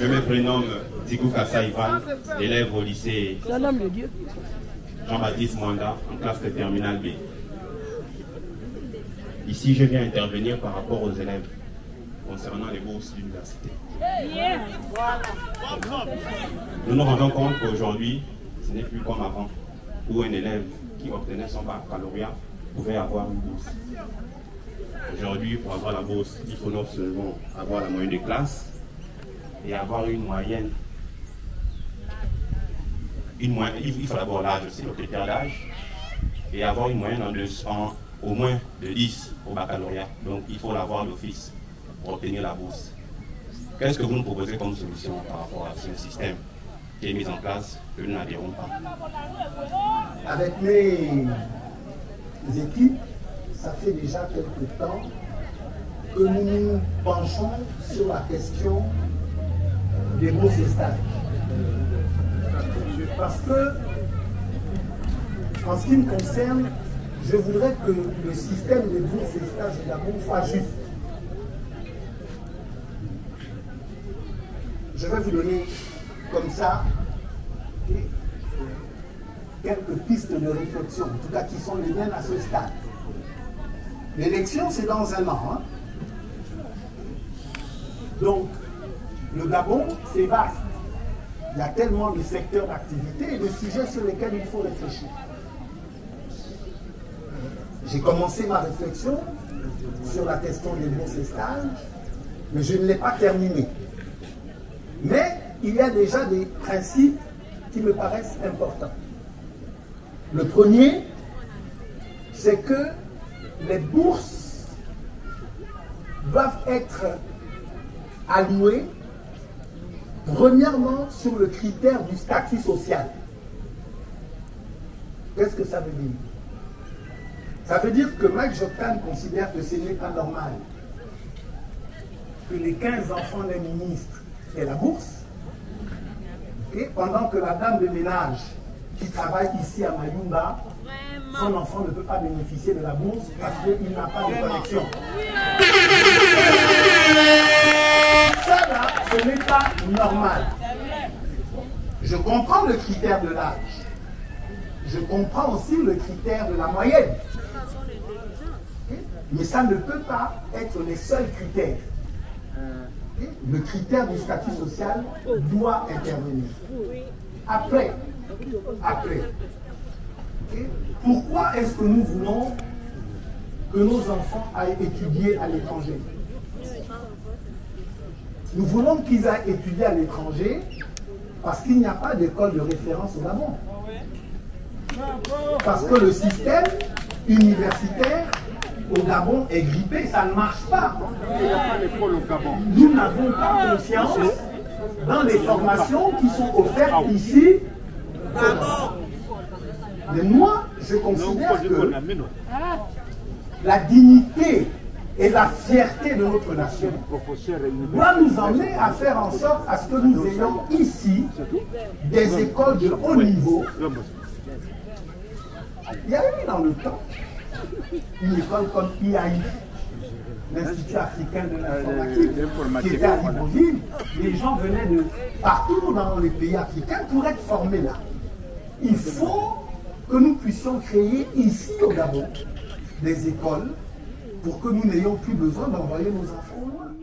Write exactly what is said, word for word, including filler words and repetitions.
Je me prénomme Tigou Kassa Ivan, élève au lycée Jean-Baptiste Mwanda, en classe de terminale B. Ici, je viens intervenir par rapport aux élèves concernant les bourses d'université. Nous nous rendons compte qu'aujourd'hui, ce n'est plus comme avant, où un élève qui obtenait son baccalauréat pouvait avoir une bourse. Aujourd'hui, pour avoir la bourse, il faut non seulement avoir la moyenne de classe et avoir une moyenne. Une moyenne il faut d'abord l'âge aussi, le critère d'âge, et avoir une moyenne en deux, en, au moins de dix au baccalauréat. Donc il faut l'avoir d'office pour obtenir la bourse. Qu'est-ce que vous nous proposez comme solution par rapport à ce système qui est mis en place que nous n'adhérons pas? Avec mes équipes, ça fait déjà quelque temps que nous nous penchons sur la question des bourses et stages. Parce que, en ce qui me concerne, je voudrais que le système des bourses et stages de Gabon soit juste. Je vais vous donner comme ça quelques pistes de réflexion, en tout cas qui sont les miennes à ce stade. L'élection, c'est dans un an. Hein? Donc, le Gabon, c'est vaste. Il y a tellement de secteurs d'activité et de sujets sur lesquels il faut réfléchir. J'ai commencé ma réflexion sur la question des bourses et stages, mais je ne l'ai pas terminée. Mais il y a déjà des principes qui me paraissent importants. Le premier, c'est que les bourses doivent être allouées premièrement sur le critère du statut social. Qu'est-ce que ça veut dire? Ça veut dire que Mike Joktan considère que ce n'est pas normal que les quinze enfants d'un ministre aient la bourse, et pendant que la dame de ménage qui travaille ici à Mayumba, son enfant ne peut pas bénéficier de la bourse parce qu'il n'a pas de connexion. Ça là, ce n'est pas normal. Je comprends le critère de l'âge. Je comprends aussi le critère de la moyenne. Mais ça ne peut pas être les seuls critères. Le critère du statut social doit intervenir. Après, après, pourquoi est-ce que nous voulons que nos enfants aillent étudier à l'étranger? Nous voulons qu'ils aillent étudier à l'étranger parce qu'il n'y a pas d'école de référence au Gabon. Parce que le système universitaire au Gabon est grippé, ça ne marche pas. Nous n'avons pas confiance dans les formations qui sont offertes ici. Mais moi, je considère que la dignité et la fierté de notre nation doit nous emmener à faire en sorte à ce que nous ayons ici des écoles de haut niveau. Il y a eu dans le temps une école comme I A I, l'Institut africain de l'informatique, qui était à Libreville. Les gens venaient de partout dans les pays africains pour être formés là. Il faut que nous puissions créer ici au Gabon des écoles pour que nous n'ayons plus besoin d'envoyer nos enfants loin.